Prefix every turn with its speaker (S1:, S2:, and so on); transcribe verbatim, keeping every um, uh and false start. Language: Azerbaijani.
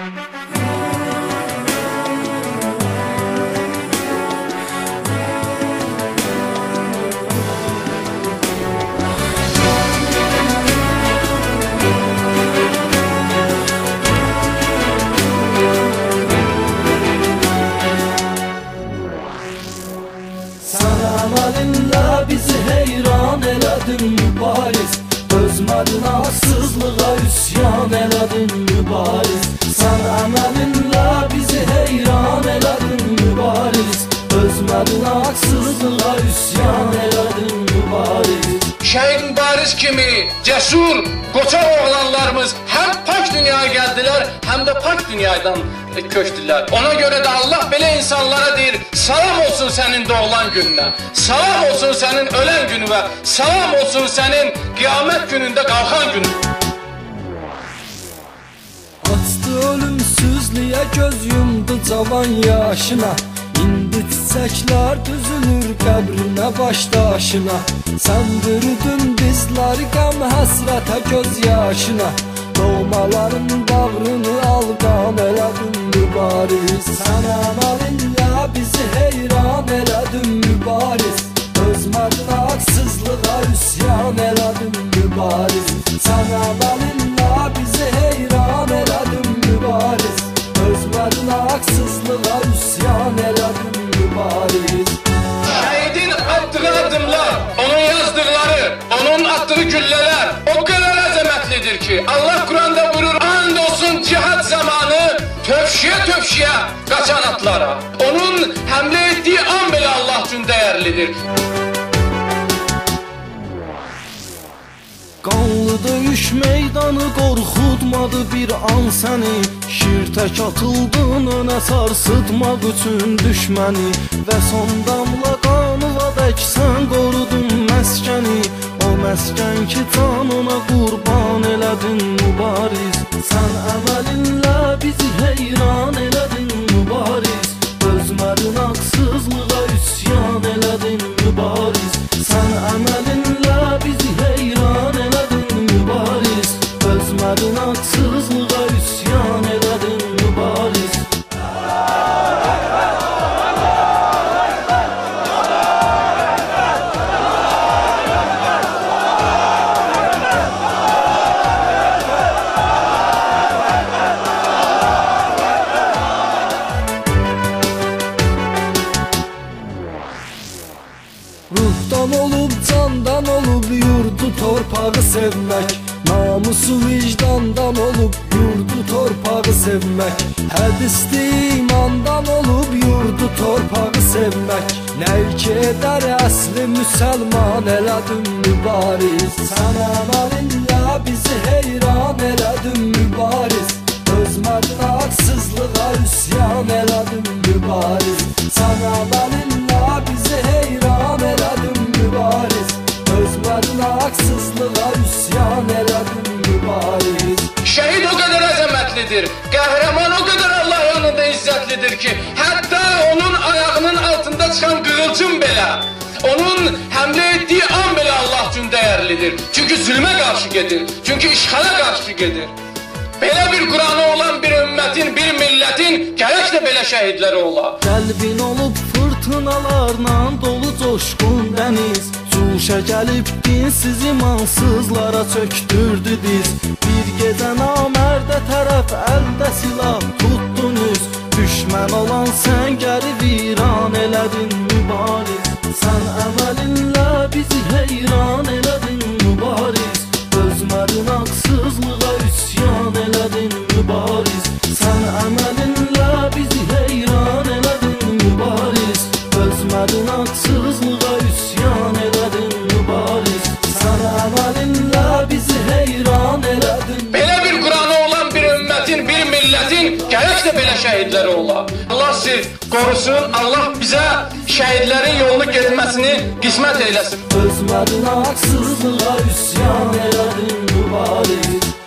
S1: Əməlinlə bizi heyran elədin mübariz, özmədin haksızlığa üsyan elədin mübariz. Sən əməlinlə bizi heyran elədin mübariz, özmədin haksızlığa üsyan elədin mübariz.
S2: Şəhid Mübariz kimi cəsur, qoçaq oğlanlarımız həm pak dünyaya gəldilər, həm də pak dünyadan köçdülər. Ona görə də Allah belə insanlara deyir, salam olsun sənin doğulan gününə, salam olsun sənin ölən gününə, salam olsun sənin qiyamət günündə qalxan gününə.
S1: Açdı ölümsüzlüyə göz yumdu cavan yaşına, İndi çiçəklər düzülür qəbrinə başdaşına. Sən bürüdün bizləri qəm həsrətə göz yaşına, doğmaların bağrını alqan elədin mübariz. Sən əməlinlə bizi heyran elədin mübariz, özmədin haksızlığa üsyan elədin mübariz. Sən əməlinlə bizi heyran elədin mübariz, özmədin haksızlığa üsyan elədin mübariz.
S2: Şəhidin atdığı adımlar, onun yazdıqları, onun atdığı güllələr o qədər əzəmətlidir ki, Allah Quranda buyurur, and olsun cihad zamanı tövşiyə tövşiyə qaçan atlara. Onun həmlə etdiyi an belə Allah üçün dəyərlidir.
S1: Qanlı döyüş meydanı qorxutmadı bir an səni, şir tək atıldın önə sarsıtmaq üçün düşməni, və son damla qanıva dək sən qorudun məskəni, o məskən ki canına qurban elədin mübariz. Sən əməlinlə bizi heyran elədin mübariz, özmədin haksızlığa üsyan elədin mübariz. Sən əməlinlə bizi heyran elədin mübariz, özmədin haksızlığa üsyan elədin mübariz. Ruhdan olub, candan olub, yurdu torpağı sevmək, namusu vicdandan olub, yurdu torpağı sevmək, hədisli imandan olub, yurdu torpağı sevmək, nə ki edər əsli müsəlman elədin mübariz. Sən əməlinlə bizi heyran elədin mübariz, özmədin haksızlığa üsyan elədin mübariz. Sən əməlinlə bizi heyran elədin mübariz, özmədin haksızlığa üsyan elədin mübariz.
S2: Şəhid o qədər əzəmətlidir, qəhrəman o qədər Allah yanında izzətlidir ki, hətta onun ayağının altında çıxan qığılcım belə, onun həmlə etdiyi an belə Allah üçün dəyərlidir. Çünki zülmə qarşı gedir, çünki işğala qarşı gedir. Belə bir Qur'anı olan bir ümmətin, bir millətin gərək də belə şəhidləri ola.
S1: Qəlbin olub fırtınalarla dolu coşqun dəniz, cuşa gəlib dinsiz imansızlara çöktürdü diz. Bir gecə namərdə tərəf əldə silah tutdunuz, düşmən olan sən gəri viran elədin mübariz. Sən əməlinlə bizi heyran elədin mübariz, özmədin haksızlığa üsyan elədin mübariz. Sən əməlinlə bizi heyran elədin mübariz, özmədin haksızlığa üsyan elədin mübariz. Sən əməlinlə bizi heyran elədin.
S2: Belə bir Qur'anı olan bir ümmətin, bir millətin gərək də belə şəhidləri ola. Allah sizi qorusun, Allah bizə şəhidlərin yolunu getməsini qismət eyləsin.
S1: Özmədin haksızlığa üsyan elədin mübariz.